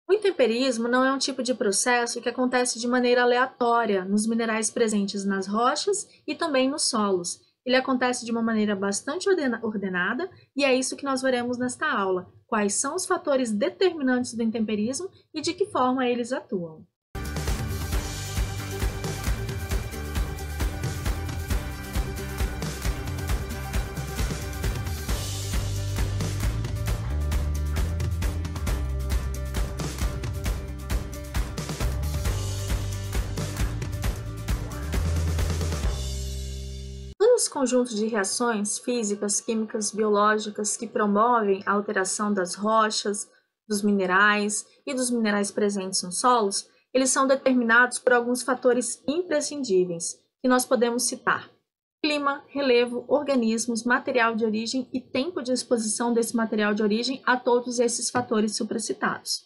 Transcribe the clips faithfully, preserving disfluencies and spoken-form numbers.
O intemperismo não é um tipo de processo que acontece de maneira aleatória nos minerais presentes nas rochas e também nos solos. Ele acontece de uma maneira bastante ordenada e é isso que nós veremos nesta aula. Quais são os fatores determinantes do intemperismo e de que forma eles atuam. Os conjuntos de reações físicas, químicas, biológicas que promovem a alteração das rochas, dos minerais e dos minerais presentes nos solos, eles são determinados por alguns fatores imprescindíveis, que nós podemos citar: clima, relevo, organismos, material de origem e tempo de exposição desse material de origem a todos esses fatores supracitados.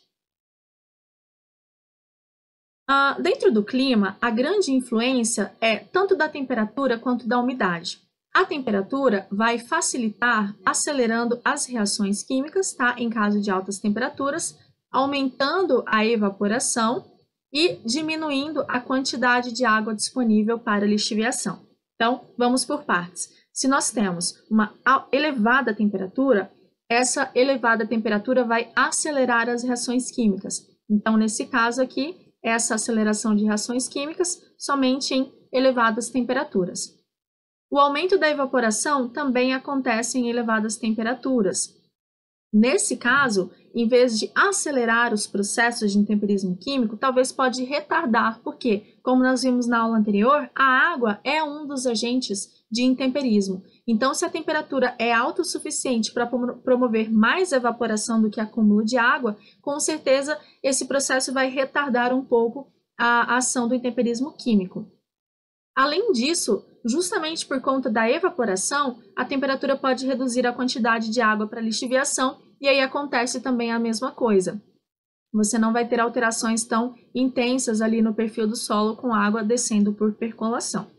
Uh, dentro do clima, a grande influência é tanto da temperatura quanto da umidade. A temperatura vai facilitar acelerando as reações químicas, tá? Em caso de altas temperaturas, aumentando a evaporação e diminuindo a quantidade de água disponível para lixiviação. Então, vamos por partes. Se nós temos uma elevada temperatura, essa elevada temperatura vai acelerar as reações químicas. Então, nesse caso aqui, essa aceleração de reações químicas somente em elevadas temperaturas. O aumento da evaporação também acontece em elevadas temperaturas. Nesse caso, em vez de acelerar os processos de intemperismo químico, talvez pode retardar, porque, como nós vimos na aula anterior, a água é um dos agentes de intemperismo. Então, se a temperatura é alta o suficiente para promover mais evaporação do que acúmulo de água, com certeza esse processo vai retardar um pouco a ação do intemperismo químico. Além disso, justamente por conta da evaporação, a temperatura pode reduzir a quantidade de água para lixiviação e aí acontece também a mesma coisa. Você não vai ter alterações tão intensas ali no perfil do solo com água descendo por percolação.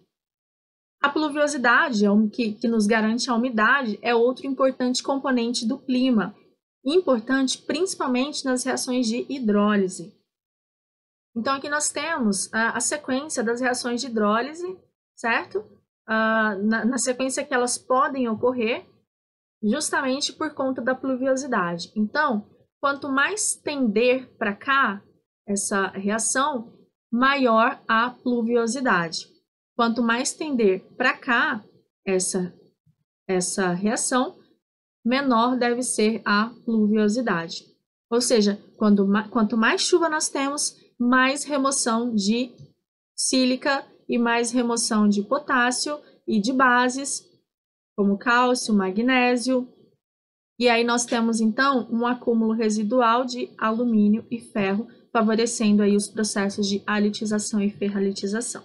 A pluviosidade, que, que nos garante a umidade, é outro importante componente do clima, importante principalmente nas reações de hidrólise. Então, aqui nós temos a, a sequência das reações de hidrólise, certo? Uh, na, na sequência que elas podem ocorrer, justamente por conta da pluviosidade. Então, quanto mais tender para cá essa reação, maior a pluviosidade. Quanto mais tender para cá essa, essa reação, menor deve ser a pluviosidade. Ou seja, quando, quanto mais chuva nós temos, mais remoção de sílica e mais remoção de potássio e de bases, como cálcio, magnésio. E aí nós temos, então, um acúmulo residual de alumínio e ferro, favorecendo aí os processos de halitização e ferralitização.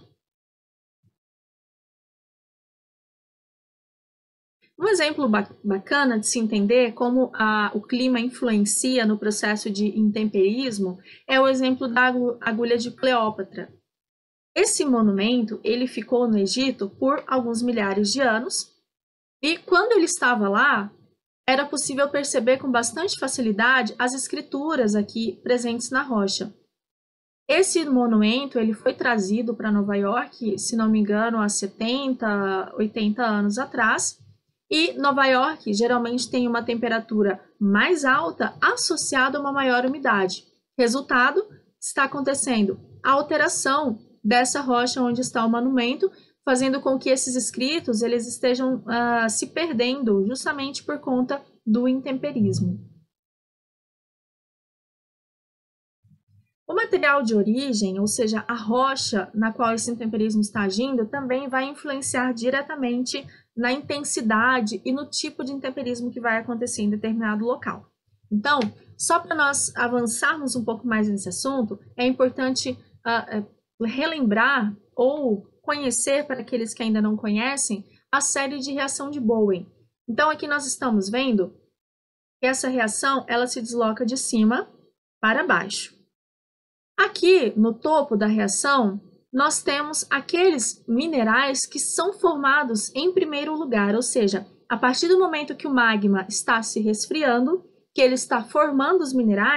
Um exemplo bacana de se entender como a, o clima influencia no processo de intemperismo é o exemplo da agulha de Cleópatra. Esse monumento ele ficou no Egito por alguns milhares de anos e quando ele estava lá, era possível perceber com bastante facilidade as escrituras aqui presentes na rocha. Esse monumento ele foi trazido para Nova York, se não me engano, há setenta, oitenta anos atrás. E Nova York geralmente tem uma temperatura mais alta associada a uma maior umidade. Resultado, está acontecendo a alteração dessa rocha onde está o monumento, fazendo com que esses escritos eles estejam uh, se perdendo justamente por conta do intemperismo. O material de origem, ou seja, a rocha na qual esse intemperismo está agindo, também vai influenciar diretamente na intensidade e no tipo de intemperismo que vai acontecer em determinado local. Então, só para nós avançarmos um pouco mais nesse assunto, é importante uh, relembrar ou conhecer, para aqueles que ainda não conhecem, a série de reação de Bowen. Então, aqui nós estamos vendo que essa reação ela se desloca de cima para baixo. Aqui, no topo da reação, nós temos aqueles minerais que são formados em primeiro lugar, ou seja, a partir do momento que o magma está se resfriando, que ele está formando os minerais,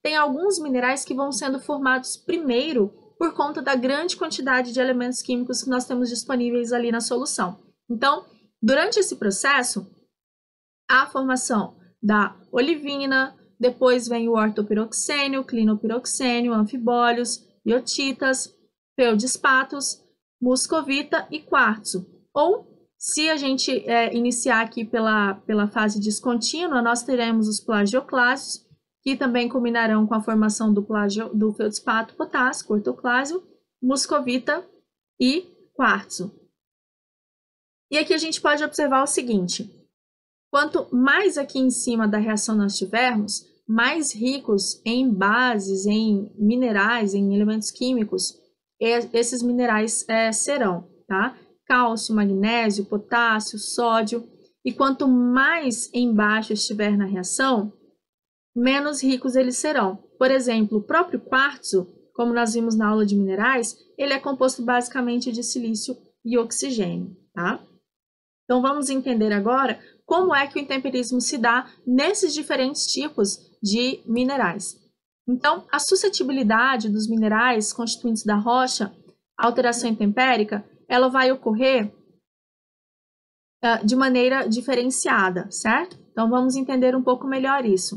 tem alguns minerais que vão sendo formados primeiro por conta da grande quantidade de elementos químicos que nós temos disponíveis ali na solução. Então, durante esse processo, a formação da olivina, depois vem o ortopiroxênio, clinopiroxênio, anfibólios, biotitas, feldespatos, muscovita e quartzo. Ou, se a gente é, iniciar aqui pela, pela fase descontínua, nós teremos os plagioclásios, que também combinarão com a formação do, plagio, do feldespato potássico, ortoclásio, muscovita e quartzo. E aqui a gente pode observar o seguinte: quanto mais aqui em cima da reação nós tivermos, mais ricos em bases, em minerais, em elementos químicos, esses minerais é, serão, tá? Cálcio, magnésio, potássio, sódio. E quanto mais embaixo estiver na reação, menos ricos eles serão. Por exemplo, o próprio quartzo, como nós vimos na aula de minerais, ele é composto basicamente de silício e oxigênio, tá? Então, vamos entender agora como é que o intemperismo se dá nesses diferentes tipos de minerais. Então, a suscetibilidade dos minerais constituintes da rocha à alteração intempérica, ela vai ocorrer uh, de maneira diferenciada, certo? Então, vamos entender um pouco melhor isso.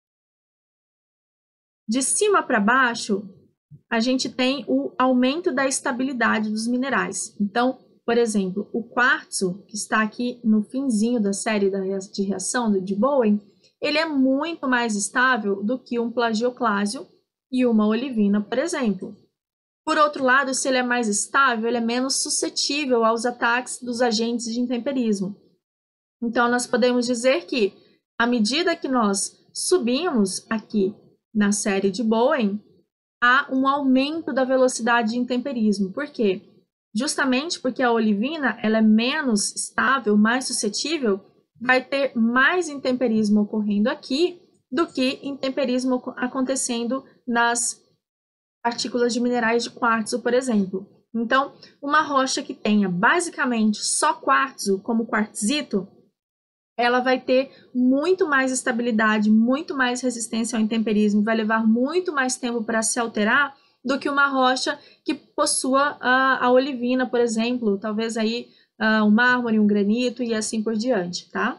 De cima para baixo, a gente tem o aumento da estabilidade dos minerais. Então, por exemplo, o quartzo, que está aqui no finzinho da série de reação de Bowen, ele é muito mais estável do que um plagioclásio e uma olivina, por exemplo. Por outro lado, se ele é mais estável, ele é menos suscetível aos ataques dos agentes de intemperismo. Então, nós podemos dizer que, à medida que nós subimos aqui na série de Bowen, há um aumento da velocidade de intemperismo. Por quê? Justamente porque a olivina ela é menos estável, mais suscetível, vai ter mais intemperismo ocorrendo aqui do que intemperismo acontecendo nas partículas de minerais de quartzo, por exemplo. Então, uma rocha que tenha basicamente só quartzo como quartzito, ela vai ter muito mais estabilidade, muito mais resistência ao intemperismo, vai levar muito mais tempo para se alterar do que uma rocha que possua a, a olivina, por exemplo, talvez aí uh, um mármore, um granito e assim por diante, tá?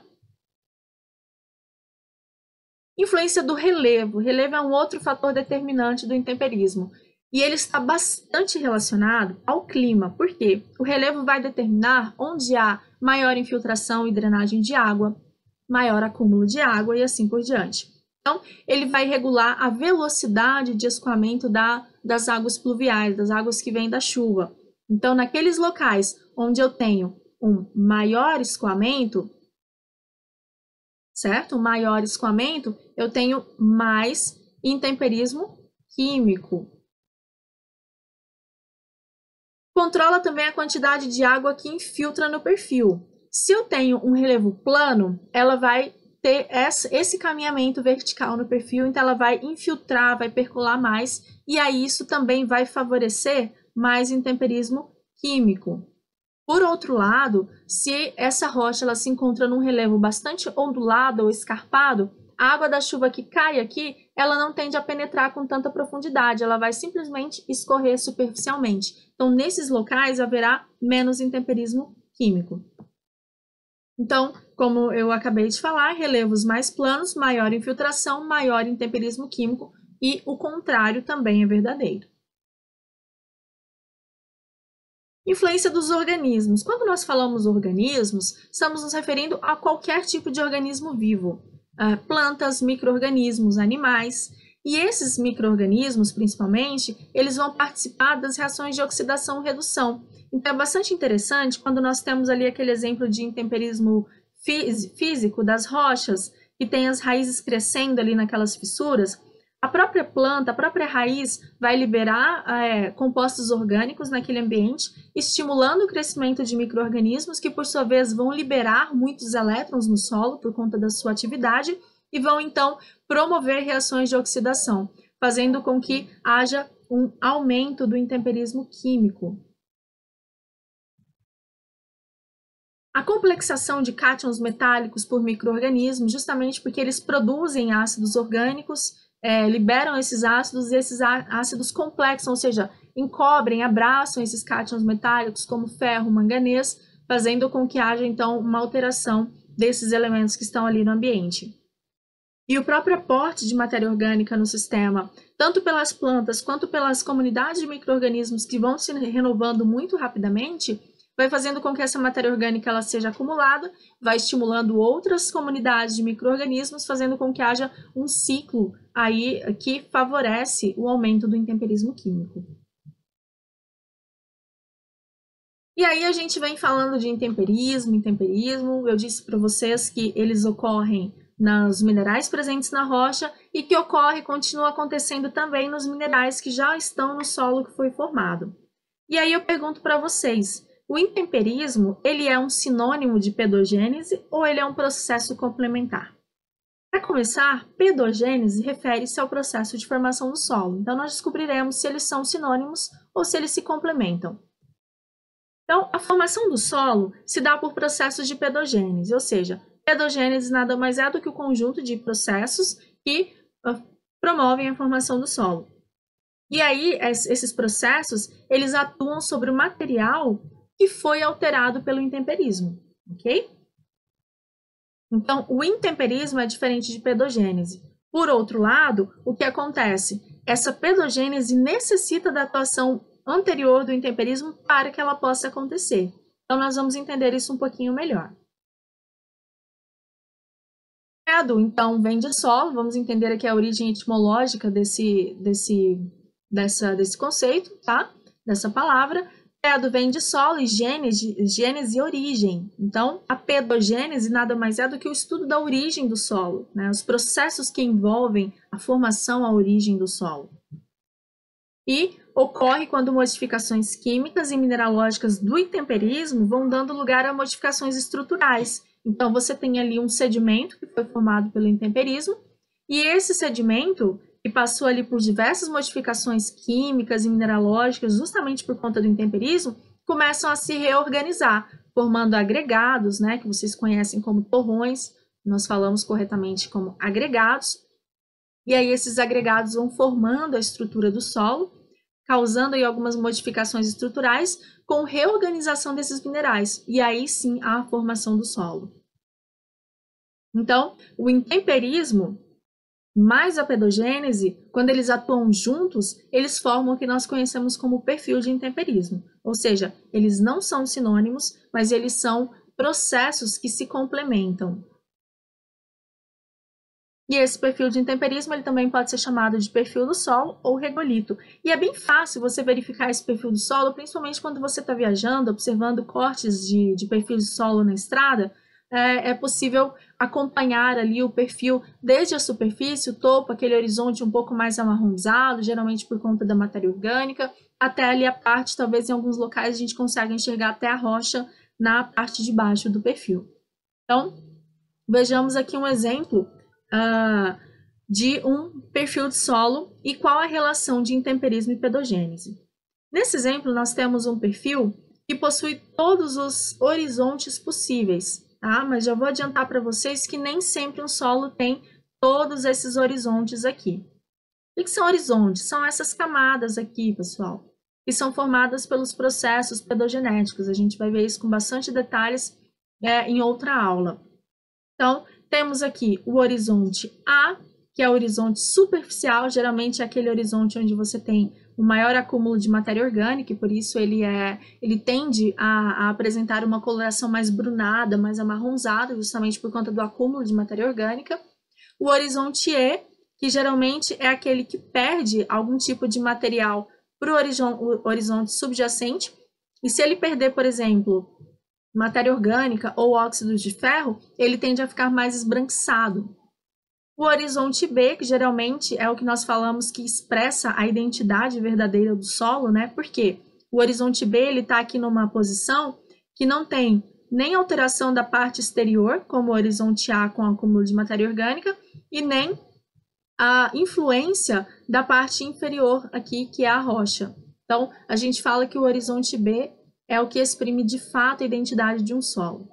Influência do relevo. O relevo é um outro fator determinante do intemperismo e ele está bastante relacionado ao clima. Por quê? O relevo vai determinar onde há maior infiltração e drenagem de água, maior acúmulo de água e assim por diante. Então, ele vai regular a velocidade de escoamento da, das águas pluviais, das águas que vêm da chuva. Então, naqueles locais onde eu tenho um maior escoamento, certo? Um maior escoamento, eu tenho mais intemperismo químico. Controla também a quantidade de água que infiltra no perfil. Se eu tenho um relevo plano, ela vai ter esse caminhamento vertical no perfil, então ela vai infiltrar, vai percolar mais, e aí isso também vai favorecer mais intemperismo químico. Por outro lado, se essa rocha ela se encontra num relevo bastante ondulado ou escarpado, a água da chuva que cai aqui, ela não tende a penetrar com tanta profundidade, ela vai simplesmente escorrer superficialmente. Então, nesses locais, haverá menos intemperismo químico. Então, como eu acabei de falar, relevos mais planos, maior infiltração, maior intemperismo químico, e o contrário também é verdadeiro. Influência dos organismos. Quando nós falamos organismos, estamos nos referindo a qualquer tipo de organismo vivo. Uh, plantas, micro-organismos, animais. E esses micro-organismos, principalmente, eles vão participar das reações de oxidação e redução. Então, é bastante interessante quando nós temos ali aquele exemplo de intemperismo físico das rochas, que tem as raízes crescendo ali naquelas fissuras. A própria planta, a própria raiz vai liberar é, compostos orgânicos naquele ambiente, estimulando o crescimento de micro-organismos que, por sua vez, vão liberar muitos elétrons no solo por conta da sua atividade e vão, então, promover reações de oxidação, fazendo com que haja um aumento do intemperismo químico. A complexação de cátions metálicos por micro-organismos, justamente porque eles produzem ácidos orgânicos, é, liberam esses ácidos e esses ácidos complexos, ou seja, encobrem, abraçam esses cátions metálicos como ferro, manganês, fazendo com que haja, então, uma alteração desses elementos que estão ali no ambiente. E o próprio aporte de matéria orgânica no sistema, tanto pelas plantas quanto pelas comunidades de micro-organismos que vão se renovando muito rapidamente, vai fazendo com que essa matéria orgânica ela seja acumulada, vai estimulando outras comunidades de micro-organismos, fazendo com que haja um ciclo aí que favorece o aumento do intemperismo químico. E aí a gente vem falando de intemperismo, intemperismo, eu disse para vocês que eles ocorrem nos minerais presentes na rocha e que ocorre e continua acontecendo também nos minerais que já estão no solo que foi formado. E aí eu pergunto para vocês, o intemperismo, ele é um sinônimo de pedogênese ou ele é um processo complementar? Para começar, pedogênese refere-se ao processo de formação do solo. Então nós descobriremos se eles são sinônimos ou se eles se complementam. Então, a formação do solo se dá por processos de pedogênese, ou seja, pedogênese nada mais é do que o conjunto de processos que uh, promovem a formação do solo. E aí, esses processos, eles atuam sobre o material que foi alterado pelo intemperismo, ok? Então, o intemperismo é diferente de pedogênese. Por outro lado, o que acontece? Essa pedogênese necessita da atuação anterior do intemperismo para que ela possa acontecer. Então, nós vamos entender isso um pouquinho melhor. Pedo, então, vem de solo. Vamos entender aqui a origem etimológica desse, desse, dessa, desse conceito, tá? Dessa palavra. Pedo vem de solo e gênese, gênese origem. Então, a pedogênese nada mais é do que o estudo da origem do solo, né? Os processos que envolvem a formação, a origem do solo. E ocorre quando modificações químicas e mineralógicas do intemperismo vão dando lugar a modificações estruturais. Então, você tem ali um sedimento que foi formado pelo intemperismo, e esse sedimento, que passou ali por diversas modificações químicas e mineralógicas, justamente por conta do intemperismo, começam a se reorganizar, formando agregados, né, que vocês conhecem como torrões, nós falamos corretamente como agregados, e aí esses agregados vão formando a estrutura do solo, causando aí algumas modificações estruturais com reorganização desses minerais, e aí sim há a formação do solo. Então, o intemperismo mais a pedogênese, quando eles atuam juntos, eles formam o que nós conhecemos como perfil de intemperismo, ou seja, eles não são sinônimos, mas eles são processos que se complementam. E esse perfil de intemperismo ele também pode ser chamado de perfil do solo ou regolito. E é bem fácil você verificar esse perfil do solo, principalmente quando você está viajando, observando cortes de, de perfil de solo na estrada, é, é possível acompanhar ali o perfil desde a superfície, o topo, aquele horizonte um pouco mais amarronzado, geralmente por conta da matéria orgânica, até ali a parte, talvez em alguns locais a gente consiga enxergar até a rocha na parte de baixo do perfil. Então, vejamos aqui um exemplo Uh, de um perfil de solo e qual a relação de intemperismo e pedogênese. Nesse exemplo, nós temos um perfil que possui todos os horizontes possíveis, tá? Mas já vou adiantar para vocês que nem sempre um solo tem todos esses horizontes aqui. O que são horizontes? São essas camadas aqui, pessoal, que são formadas pelos processos pedogenéticos. A gente vai ver isso com bastante detalhes é, em outra aula. Então, temos aqui o horizonte A, que é o horizonte superficial, geralmente é aquele horizonte onde você tem o maior acúmulo de matéria orgânica, e por isso ele, é, ele tende a, a apresentar uma coloração mais brunada, mais amarronzada, justamente por conta do acúmulo de matéria orgânica. O horizonte E, que geralmente é aquele que perde algum tipo de material para o horizonte subjacente, e se ele perder, por exemplo, matéria orgânica ou óxidos de ferro, ele tende a ficar mais esbranquiçado. O horizonte B, que geralmente é o que nós falamos que expressa a identidade verdadeira do solo, né? Porque o horizonte B ele está aqui numa posição que não tem nem alteração da parte exterior, como o horizonte A com acúmulo de matéria orgânica, e nem a influência da parte inferior aqui, que é a rocha. Então, a gente fala que o horizonte B é o que exprime de fato a identidade de um solo.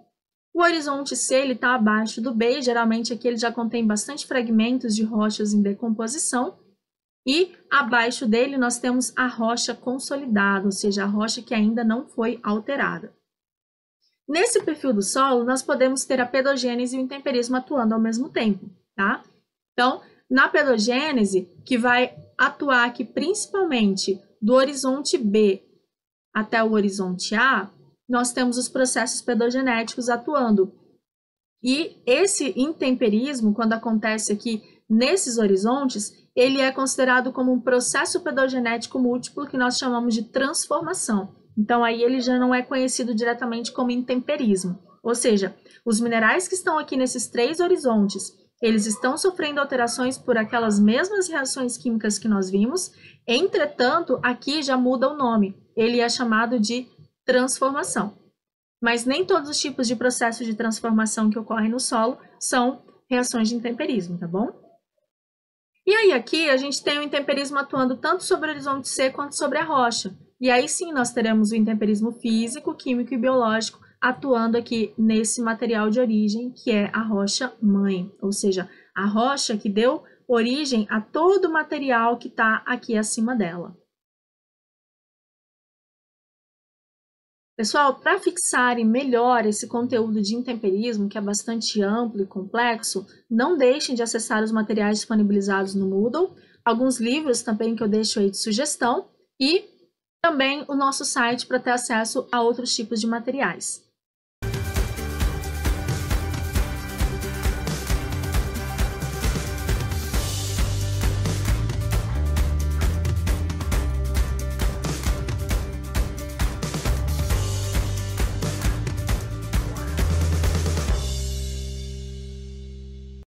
O horizonte C está abaixo do B, geralmente aqui ele já contém bastante fragmentos de rochas em decomposição, e abaixo dele nós temos a rocha consolidada, ou seja, a rocha que ainda não foi alterada. Nesse perfil do solo, nós podemos ter a pedogênese e o intemperismo atuando ao mesmo tempo, tá? Então, na pedogênese, que vai atuar aqui principalmente do horizonte B até o horizonte A, nós temos os processos pedogenéticos atuando. E esse intemperismo, quando acontece aqui nesses horizontes, ele é considerado como um processo pedogenético múltiplo que nós chamamos de transformação. Então, aí ele já não é conhecido diretamente como intemperismo. Ou seja, os minerais que estão aqui nesses três horizontes, eles estão sofrendo alterações por aquelas mesmas reações químicas que nós vimos, entretanto, aqui já muda o nome. Ele é chamado de transformação. Mas nem todos os tipos de processos de transformação que ocorrem no solo são reações de intemperismo, tá bom? E aí aqui a gente tem o intemperismo atuando tanto sobre o horizonte C quanto sobre a rocha. E aí sim nós teremos o intemperismo físico, químico e biológico atuando aqui nesse material de origem que é a rocha mãe, ou seja, a rocha que deu origem a todo o material que está aqui acima dela. Pessoal, para fixarem melhor esse conteúdo de intemperismo, que é bastante amplo e complexo, não deixem de acessar os materiais disponibilizados no Moodle, alguns livros também que eu deixo aí de sugestão e também o nosso site para ter acesso a outros tipos de materiais.